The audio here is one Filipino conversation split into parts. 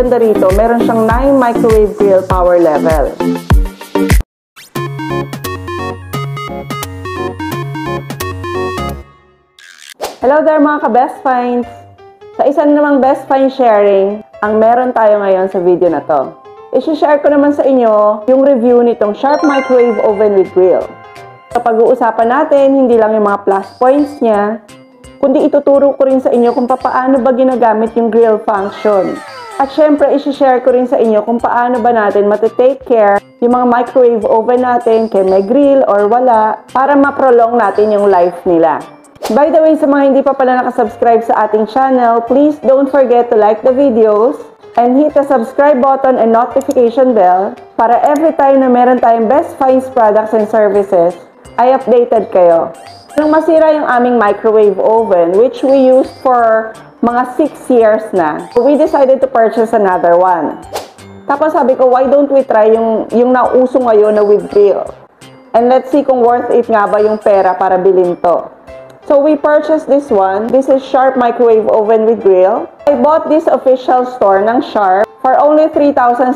maganda rito, meron siyang 9 microwave grill power level. Hello there mga ka-Best Finds! Sa isa namang Best Find sharing, ang meron tayo ngayon sa video na to. I-share ko naman sa inyo yung review nitong Sharp Microwave Oven with Grill. Kapag uusapan natin, hindi lang yung mga plus points niya, kundi ituturo ko rin sa inyo kung paano ba ginagamit yung grill function. At syempre, i-share ko rin sa inyo kung paano ba natin matitake care yung mga microwave oven natin, kaya may grill or wala, para ma-prolong natin yung life nila. By the way, sa mga hindi pa pala nakasubscribe sa ating channel, please don't forget to like the videos and hit the subscribe button and notification bell para every time na meron tayong Best Finds products and services, ay updated kayo. Nung masira yung aming microwave oven, which we used for mga 6 years na, we decided to purchase another one. Tapos sabi ko, why don't we try yung nauso ngayon na with grill? And let's see kung worth it nga ba yung pera para bilhin to. So we purchased this one. This is Sharp Microwave Oven with Grill. I bought this official store ng Sharp for only 3,744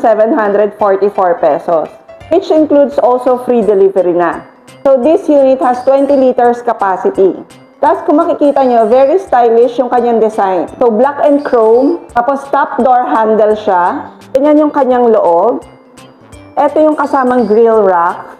pesos, which includes also free delivery na. So this unit has 20 liters capacity. Tapos kung makikita nyo, very stylish yung kanyang design. So black and chrome, tapos top door handle siya. Ganyan yung kanyang loob. Ito yung kasamang grill rack.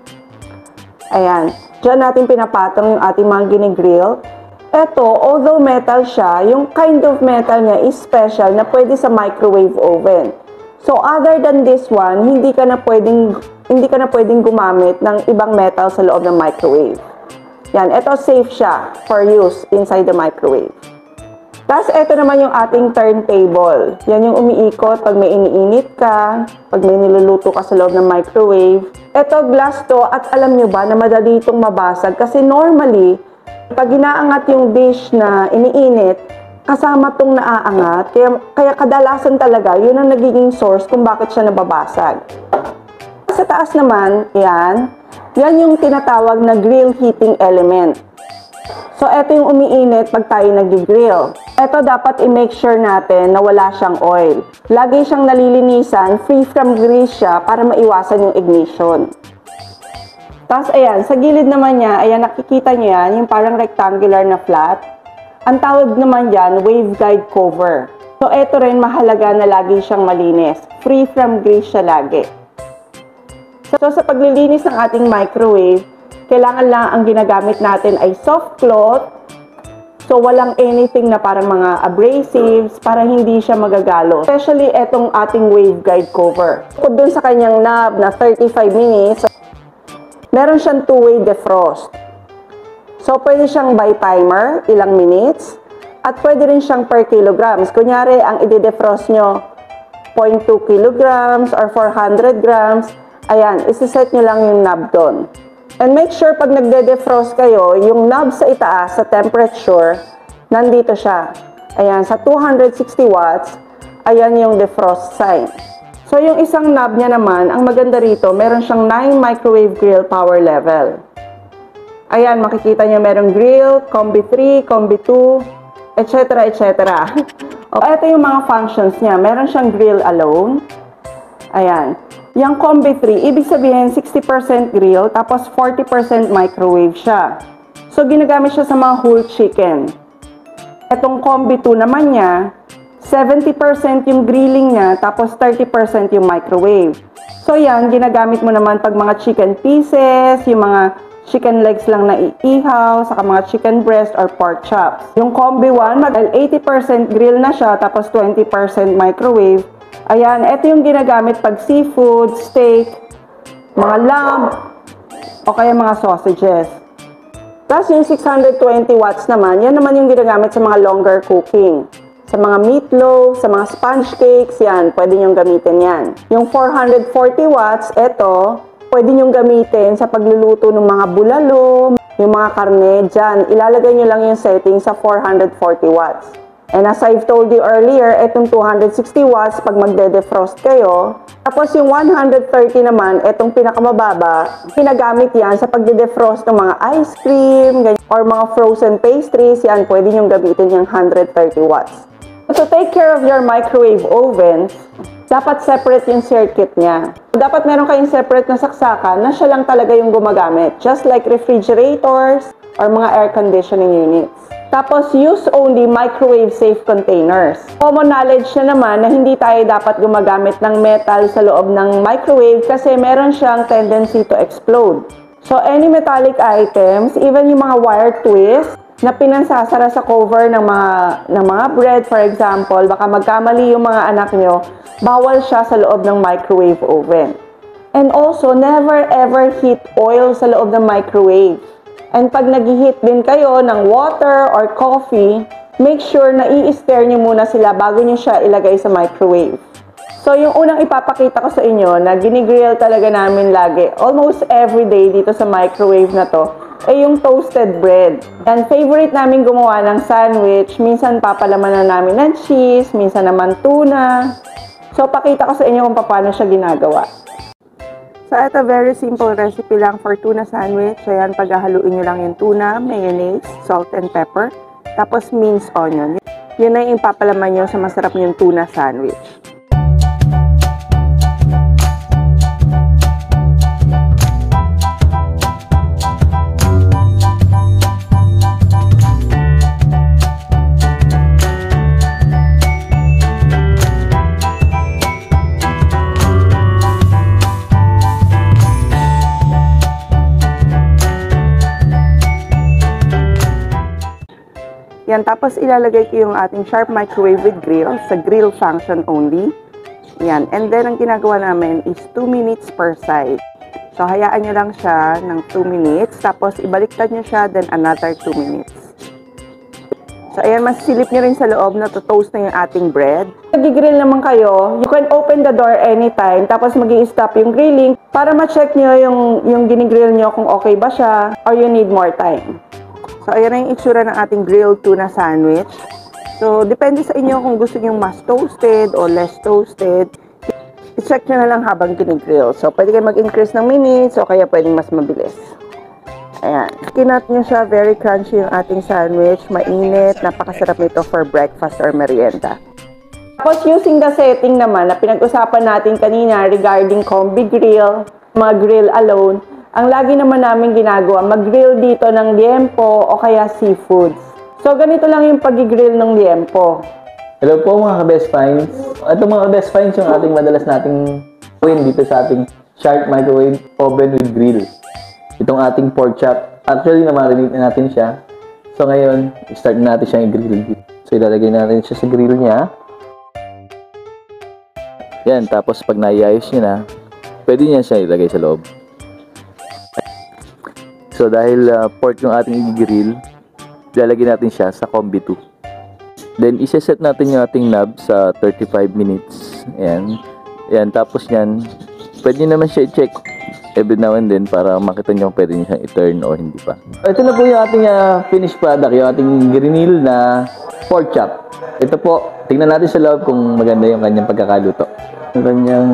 Ayan. Diyan natin pinapatong yung ating mga ginigrill. Ito, although metal siya, yung kind of metal niya is special na pwede sa microwave oven. So other than this one, hindi ka na pwedeng gumamit ng ibang metal sa loob ng microwave. Yan, ito safe siya for use inside the microwave. Tapos ito naman yung ating turntable. Yan yung umiikot pag may iniinit ka, pag may niluluto ka sa loob ng microwave. Ito glass to at alam nyo ba na madali itong mabasag kasi normally, pag inaangat yung dish na iniinit, kasama itong naaangat. Kaya kadalasan talaga, yun ang nagiging source kung bakit siya nababasag. Sa taas naman, yan yung tinatawag na grill heating element. So, ito yung umiinit pag tayo nag-grill. Ito dapat i-make sure natin na wala siyang oil. Lagi siyang nalilinisan, free from grease siya para maiwasan yung ignition. Tapos, ayan, sa gilid naman niya, ayan, nakikita niyo yan, yung parang rectangular na flat. Ang tawag naman dyan, waveguide cover. So, ito rin mahalaga na lagi siyang malinis. Free from grease siya lagi. So, sa paglilinis ng ating microwave, kailangan lang ang ginagamit natin ay soft cloth. So, walang anything na parang mga abrasives para hindi siya magagalo. Especially etong ating waveguide cover. Kung dun sa kanyang knob na 35 minutes, meron siyang two-way defrost. So, pwede siyang by timer, ilang minutes. At pwede rin siyang per kilograms. Kunyari, ang i-defrost nyo, 0.2 kilograms or 400 grams. Ayan, isi-set nyo lang yung knob doon. And make sure pag nagde-defrost kayo, yung knob sa itaas, sa temperature, nandito siya. Ayan, sa 260 watts, ayan yung defrost sign. So, yung isang knob niya naman, ang maganda rito, meron siyang 9 microwave grill power level. Ayan, makikita niyo merong grill, combi 3, combi 2, etc. etc. Okay, ito yung mga functions niya. Meron siyang grill alone. Ayan. Yung combi 3, ibig sabihin 60% grill, tapos 40% microwave siya. So, ginagamit siya sa mga whole chicken. Etong combi 2 naman niya, 70% yung grilling niya, tapos 30% yung microwave. So, yan, ginagamit mo naman pag mga chicken pieces, yung mga chicken legs lang na iihaw, saka mga chicken breast or pork chops. Yung combi 1, 80% grill na siya, tapos 20% microwave. Ayan, ito yung ginagamit pag seafood, steak, mga lamb, o kaya mga sausages. Tapos yung 620 watts naman, yan naman yung ginagamit sa mga longer cooking. Sa mga meatloaf, sa mga sponge cakes, yan, pwede nyong gamitin yan. Yung 440 watts, ito, pwede nyong gamitin sa pagluluto ng mga bulalo, yung mga karne, dyan. Ilalagay nyo lang yung setting sa 440 watts. And as I've told you earlier, itong 260 watts pag magde-defrost kayo. Tapos yung 130 naman, itong pinakamababa, ginagamit yan sa pagde-defrost ng mga ice cream, ganyan, or mga frozen pastries, yan, pwede nyo gamitin yung 130 watts. To take care of your microwave ovens, dapat separate yung circuit niya. Dapat meron kayong separate na saksakan na siya lang talaga yung gumagamit. Just like refrigerators or mga air conditioning units. Tapos, use only microwave-safe containers. Common knowledge na naman na hindi tayo dapat gumagamit ng metal sa loob ng microwave kasi meron siyang tendency to explode. So, any metallic items, even yung mga wire twist na pinansasara sa cover ng mga bread, for example, baka magkamali yung mga anak nyo, bawal siya sa loob ng microwave oven. And also, never ever heat oil sa loob ng microwave. And pag nag-heat din kayo ng water or coffee, make sure na i-stir nyo muna sila bago nyo siya ilagay sa microwave. So, yung unang ipapakita ko sa inyo na ginigrill talaga namin lagi, almost every day dito sa microwave na to, ay yung toasted bread. And favorite namin gumawa ng sandwich, minsan papalaman na namin ng cheese, minsan naman tuna. So, pakita ko sa inyo kung paano siya ginagawa. So, ito very simple recipe lang for tuna sandwich. Ayan, paghahaluin nyo lang yung tuna, mayonnaise, salt and pepper, tapos minced onion. Yun na yung papalaman nyo sa masarap yung tuna sandwich. Yan, tapos ilalagay ko yung ating Sharp Microwave with Grill sa grill function only. Yan, and then ang ginagawa namin is 2 minutes per side. So, hayaan nyo lang siya ng 2 minutes, tapos ibaliktad nyo siya, then another 2 minutes. So, ayan, masilip nyo rin sa loob na to-toast na yung ating bread. Nag-grill naman kayo, you can open the door anytime, tapos mag-i-stop yung grilling para ma-check nyo yung ginigrill nyo kung okay ba siya or you need more time. So, ayan na yung itsura ng ating grilled tuna sandwich. So, depende sa inyo kung gusto nyo mas toasted o less toasted. I-check nyo na lang habang ginigrill. So, pwede kayo mag-increase ng minutes o kaya pwedeng mas mabilis. Ayan. Kinat nyo siya, very crunchy yung ating sandwich. Mainit, napakasarap nito for breakfast or merienda. Tapos, using the setting naman na pinag-usapan natin kanina regarding combi grill, mga grill alone, ang lagi naman namin ginagawa, mag-grill dito ng liempo o kaya seafoods. So, ganito lang yung pag-grill ng liempo. Hello po mga ka-best finds. Ito mga ka-best finds yung ating madalas nating gawin dito sa ating Sharp Microwave Oven with Grill. Itong ating pork chop. Actually, na-marinate na natin siya. So, ngayon, start na natin siyang i-grill. So, ilalagay natin siya sa grill niya. Yan, tapos pag naiayos niya na, pwede niya siya ilagay sa loob. So, dahil pork yung ating i-grill, ilalagay natin siya sa combi 2. Then, isa-set natin yung ating knob sa 35 minutes. Ayan. Ayan, tapos yan, pwede naman siya i-check every now and then para makita nyo kung pwede nyo siyang i-turn o hindi pa. Ito na po yung ating finished product, yung ating grill na pork chop. Ito po, tingnan natin sa loob kung maganda yung kanyang pagkakaluto. Yung kanyang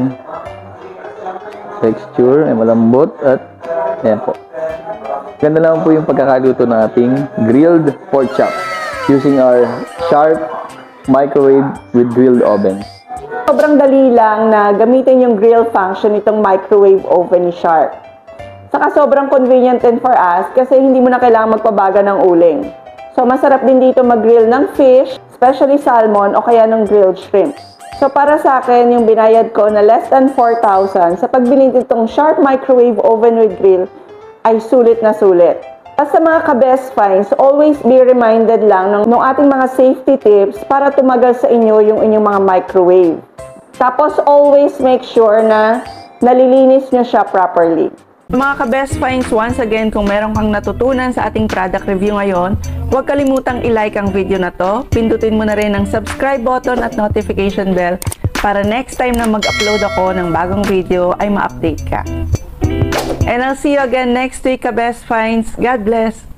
texture ay malambot at ayan po. Ganda naman po yung pagkakaluto ng ating grilled pork chop using our Sharp Microwave with Grilled Oven. Sobrang dali lang na gamitin yung grill function itong microwave oven ni Sharp. Saka sobrang convenient din for us kasi hindi mo na kailangan magpabaga ng uling. So masarap din dito mag-grill ng fish, especially salmon o kaya ng grilled shrimp. So para sa akin, yung binayad ko na less than 4,000 sa pagbili nitong Sharp Microwave Oven with Grill ay sulit na sulit. At sa mga ka-best finds, always be reminded lang ng ating mga safety tips para tumagal sa inyo yung inyong mga microwave. Tapos always make sure na nalilinis nyo siya properly. Mga ka-best finds, once again, kung meron kang natutunan sa ating product review ngayon, huwag kalimutang i-like ang video na to. Pindutin mo na rin ang subscribe button at notification bell para next time na mag-upload ako ng bagong video ay ma-update ka. And I'll see you again next week, ka-best finds. God bless!